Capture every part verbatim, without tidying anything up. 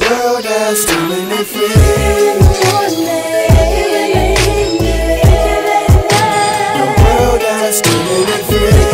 world has too many freaks. The world has too many freaks.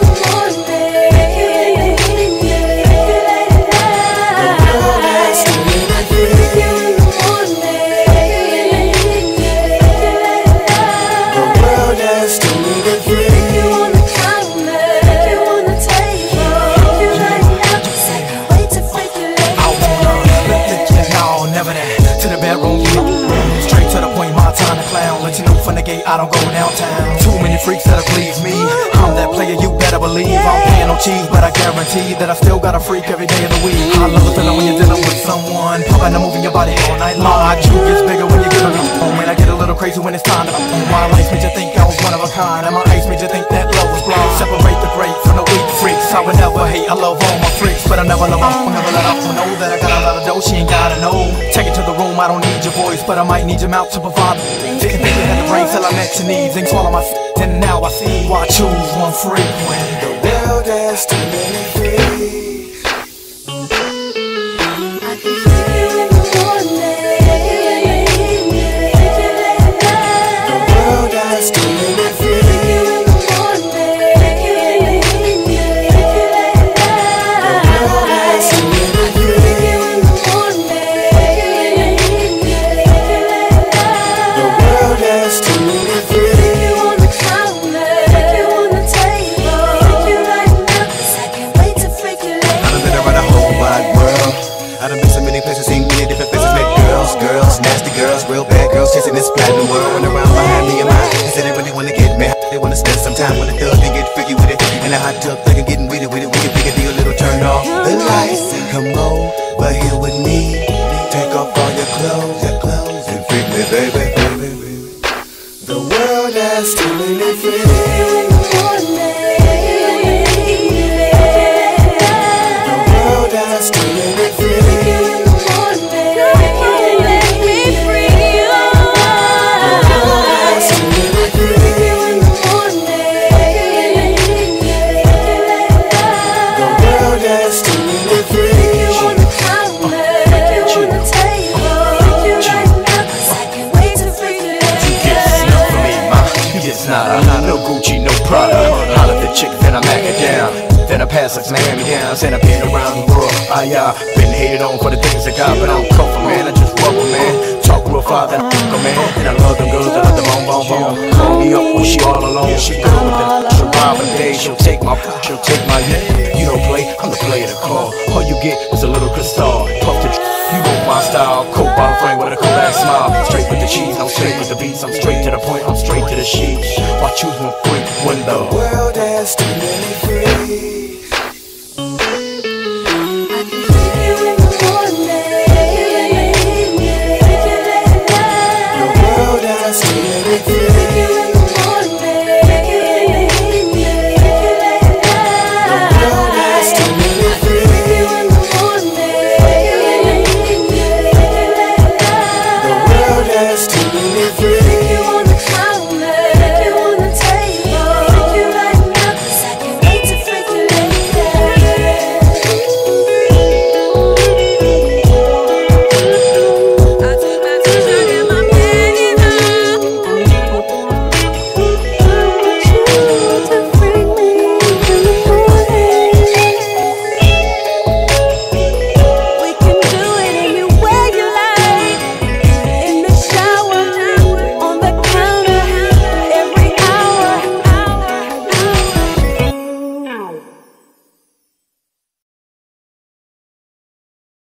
I don't go downtown. Too many freaks that'll please me. I'm that player, you better believe. I'm paying no cheese, but I guarantee that I still got a freak every day of the week. I love the feeling when you're dealing with someone pumping and moving your body all night long. My Q gets bigger when you get a little home, and I get a little crazy when it's time to boom. My life made you think I was one of a kind, and my ice made you think that love was blind. Separate the great from the weak freaks. I would never hate, I love all my freaks, but I never love them. Never let them know that I got a lot of dough. She ain't gotta know. Take it to the room, I don't need your voice, but I might need your mouth to provide. Didn't think you had the brains till I met your needs. Ain't swallow my f***, and now I see why I choose one freak when the world has too many freaks. Chasing this platinum world, run around behind me and mine. They say they really wanna get me. They wanna spend some time with a thug and get freaky with it. In a hot tub, thuggin' getting with it, with it. We can figure do a little turn off the lights and come over here with me. Take off all your clothes, your clothes, and freak me, baby, baby, baby. The world has too many freaks. The world has too many freaks. Nah, no Gucci, no Prada. Holla at the chick, then I mack it down. Then I pass like Miami down. Send a pin around the world. I uh, been hated on for the things I got, but I don't come for man. I just rubber man. Talk real far, then I fuck a man. And I love them girls that love the bone, bone, bone. Call me up when she all alone. She good with the she'll rob a day. She'll take my, she'll take my. You don't play, I'm the player to call. All you get is a little crystal. Puff the. You know my style, coat bottle frame with a Kodak smile. Straight with the cheese, I'm straight with the beats. I'm straight to the point, I'm straight to the sheets. Why choose one freak when the world has too many freaks?